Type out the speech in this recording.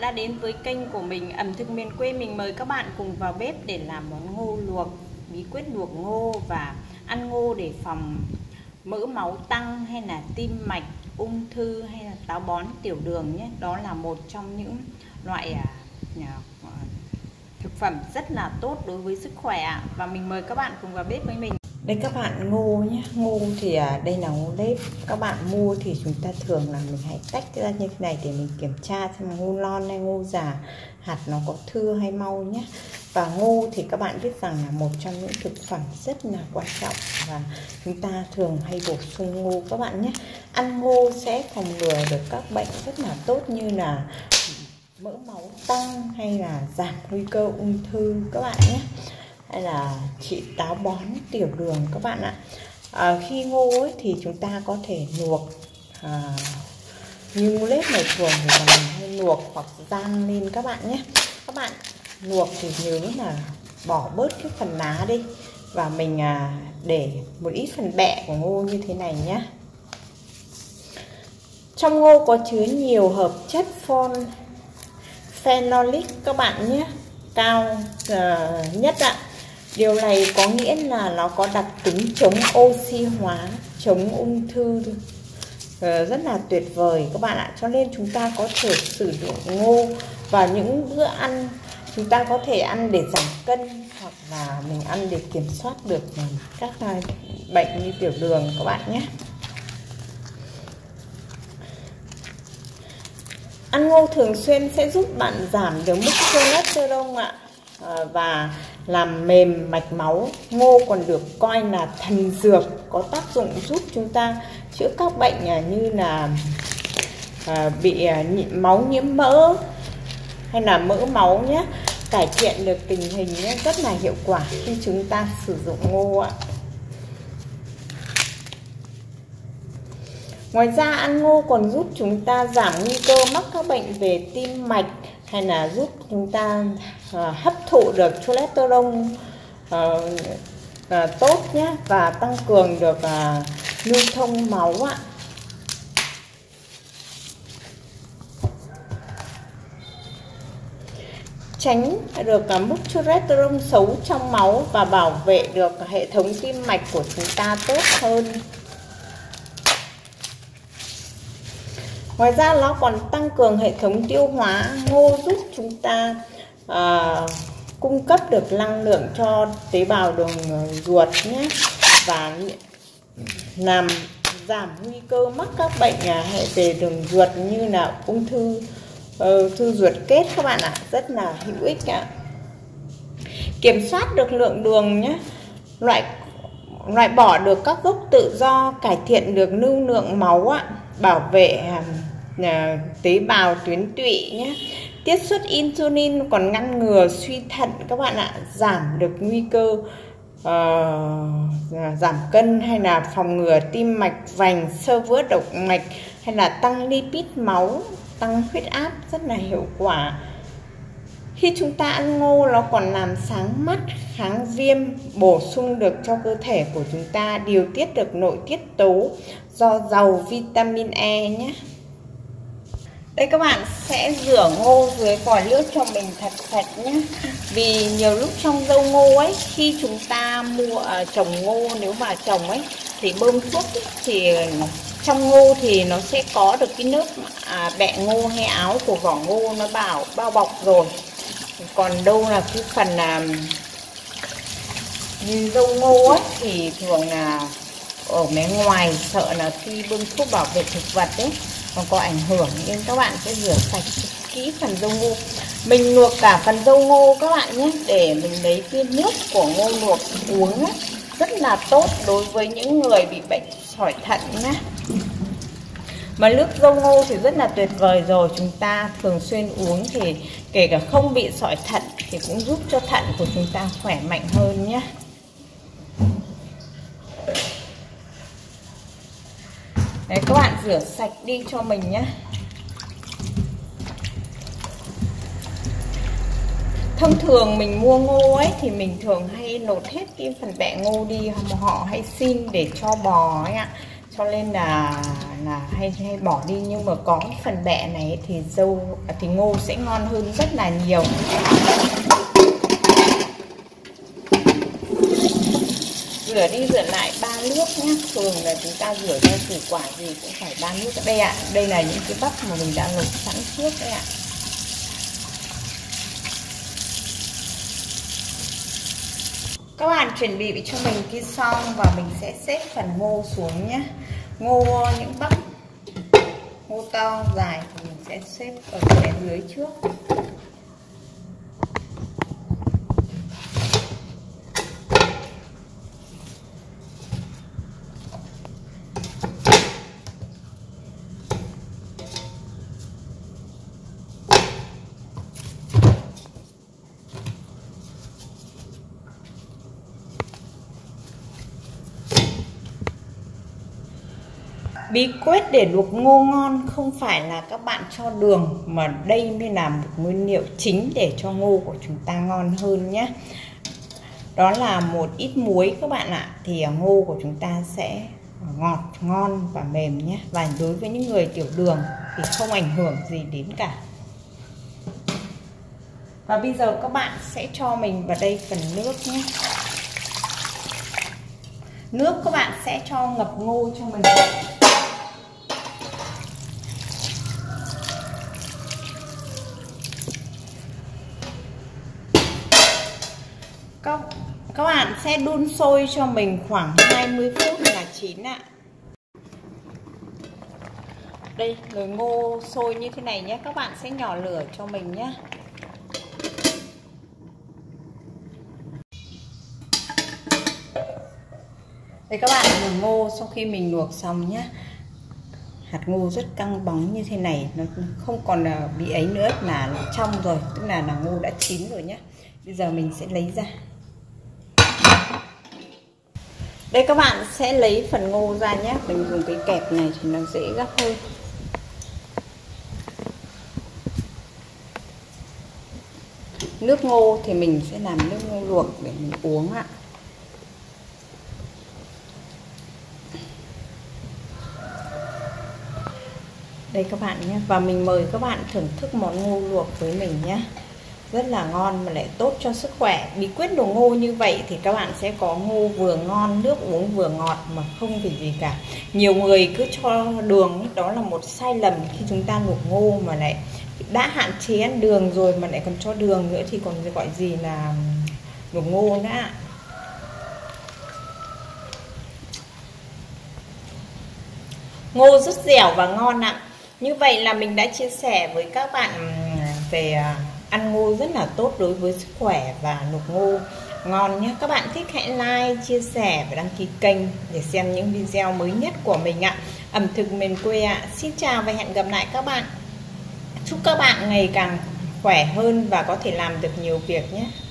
bạn đã đến với kênh của mình ẩm thực miền quê. Mình mời các bạn cùng vào bếp để làm món ngô luộc. Bí quyết luộc ngô và ăn ngô để phòng mỡ máu tăng hay là tim mạch, ung thư hay là táo bón, tiểu đường nhé. Đó là một trong những loại thực phẩm rất là tốt đối với sức khỏe. Và mình mời các bạn cùng vào bếp với mình. Đây các bạn, ngô nhé. Ngô thì đây là ngô nếp. Các bạn mua thì chúng ta thường là mình hãy tách ra như thế này để mình kiểm tra xem ngô non hay ngô già, hạt nó có thưa hay mau nhé. Và ngô thì các bạn biết rằng là một trong những thực phẩm rất là quan trọng và chúng ta thường hay bổ sung ngô các bạn nhé. Ăn ngô sẽ phòng ngừa được các bệnh rất là tốt như là mỡ máu tăng hay là giảm nguy cơ ung thư các bạn nhé, hay là trị táo bón, tiểu đường các bạn ạ. Khi ngô ấy thì chúng ta có thể luộc như ngô nếp này thường thì mình hay luộc hoặc rang lên các bạn nhé. Các bạn luộc thì nhớ là bỏ bớt cái phần lá đi và mình để một ít phần bẹ của ngô như thế này nhé. Trong ngô có chứa nhiều hợp chất phenolic các bạn nhé, cao nhất ạ. Điều này có nghĩa là nó có đặc tính chống oxy hóa, chống ung thư rất là tuyệt vời các bạn ạ. Cho nên chúng ta có thể sử dụng ngô vào những bữa ăn. Chúng ta có thể ăn để giảm cân hoặc là mình ăn để kiểm soát được các bệnh như tiểu đường các bạn nhé. Ăn ngô thường xuyên sẽ giúp bạn giảm được mức cholesterol ạ, và làm mềm mạch máu. Ngô còn được coi là thần dược, có tác dụng giúp chúng ta chữa các bệnh như là bị máu nhiễm mỡ hay là mỡ máu nhé, cải thiện được tình hình nhé, rất là hiệu quả khi chúng ta sử dụng ngô ạ. Ngoài ra ăn ngô còn giúp chúng ta giảm nguy cơ mắc các bệnh về tim mạch hay là giúp chúng ta hấp thụ được cholesterol tốt nhé, và tăng cường được lưu thông máu ạ. Tránh được mức cholesterol xấu trong máu và bảo vệ được hệ thống tim mạch của chúng ta tốt hơn. Ngoài ra nó còn tăng cường hệ thống tiêu hóa. Ngô giúp chúng ta cung cấp được năng lượng cho tế bào đường ruột nhé, và làm giảm nguy cơ mắc các bệnh hệ về đường ruột như là ung thư ruột kết các bạn ạ, rất là hữu ích ạ. Kiểm soát được lượng đường nhé, loại bỏ được các gốc tự do, cải thiện được lưu lượng máu ạ, bảo vệ tế bào tuyến tụy nhé, tiết xuất insulin, còn ngăn ngừa suy thận các bạn ạ, giảm được nguy cơ giảm cân hay là phòng ngừa tim mạch vành, xơ vữa động mạch hay là tăng lipid máu, tăng huyết áp, rất là hiệu quả. Khi chúng ta ăn ngô nó còn làm sáng mắt, kháng viêm, bổ sung được cho cơ thể của chúng ta, điều tiết được nội tiết tố do giàu vitamin E nhé. Đây các bạn sẽ rửa ngô dưới vòi nước cho mình thật sạch nhé. Vì nhiều lúc trong dâu ngô ấy, khi chúng ta trồng ngô, nếu mà trồng ấy thì bơm thuốc ấy, thì trong ngô thì nó sẽ có được cái lớp bẹ ngô hay áo của vỏ ngô nó bao bọc rồi. Còn đâu là cái phần như dâu ngô ấy thì thường là ở bên ngoài, sợ là khi bơm thuốc bảo vệ thực vật ấy còn có ảnh hưởng, nên các bạn sẽ rửa sạch kỹ phần dâu ngô. Mình luộc cả phần dâu ngô các bạn nhé, để mình lấy cái nước của ngô luộc uống ấy, rất là tốt đối với những người bị bệnh sỏi thận nhé. Mà nước dâu ngô thì rất là tuyệt vời rồi, chúng ta thường xuyên uống thì kể cả không bị sỏi thận thì cũng giúp cho thận của chúng ta khỏe mạnh hơn nhé. Đấy, các bạn rửa sạch đi cho mình nhé. Thông thường mình mua ngô ấy thì mình thường hay lột hết cái phần bẹ ngô đi, họ hay xin để cho bò ấy ạ. cho nên là hay bỏ đi, nhưng mà có phần bẹ này thì thì ngô sẽ ngon hơn rất là nhiều. Rửa đi rửa lại 3 nước nhé. Thường là chúng ta rửa rau củ quả gì cũng phải 3 nước. Đây ạ, đây là những cái bắp mà mình đã luộc sẵn trước đấy ạ. Các bạn chuẩn bị cho mình cái xong và mình sẽ xếp phần ngô xuống nhé. Ngô, những bắp ngô to dài thì mình sẽ xếp ở phía dưới trước. Bí quyết để luộc ngô ngon không phải là các bạn cho đường, mà đây mới là một nguyên liệu chính để cho ngô của chúng ta ngon hơn nhé. Đó là một ít muối các bạn ạ, thì ngô của chúng ta sẽ ngọt, ngon và mềm nhé. Và đối với những người tiểu đường thì không ảnh hưởng gì đến cả. Và bây giờ các bạn sẽ cho mình vào đây phần nước nhé. Nước các bạn sẽ cho ngập ngô cho mình. Các bạn sẽ đun sôi cho mình khoảng 20 phút là chín ạ. Đây, nồi ngô sôi như thế này nhé. Các bạn sẽ nhỏ lửa cho mình nhé. Đây các bạn, nồi ngô sau khi mình luộc xong nhé, hạt ngô rất căng bóng như thế này, nó không còn bị ấy nữa, là trong rồi, tức là ngô đã chín rồi nhé. Bây giờ mình sẽ lấy ra. Đây các bạn sẽ lấy phần ngô ra nhé. Mình dùng cái kẹp này thì nó dễ gắp hơn. Nước ngô thì mình sẽ làm nước ngô luộc để mình uống ạ. Đây các bạn nhé. Và mình mời các bạn thưởng thức món ngô luộc với mình nhé. Rất là ngon mà lại tốt cho sức khỏe. Bí quyết đồ ngô như vậy thì các bạn sẽ có ngô vừa ngon, nước uống vừa ngọt mà không phải gì cả. Nhiều người cứ cho đường, đó là một sai lầm khi chúng ta luộc ngô mà lại đã hạn chế ăn đường rồi mà lại còn cho đường nữa thì còn gọi gì là luộc ngô nữa. Ngô rất dẻo và ngon ạ. Như vậy là mình đã chia sẻ với các bạn về ăn ngô rất là tốt đối với sức khỏe và luộc ngô ngon nhé. Các bạn thích hãy like, chia sẻ và đăng ký kênh để xem những video mới nhất của mình ạ. Ẩm thực miền quê ạ. Xin chào và hẹn gặp lại các bạn. Chúc các bạn ngày càng khỏe hơn và có thể làm được nhiều việc nhé.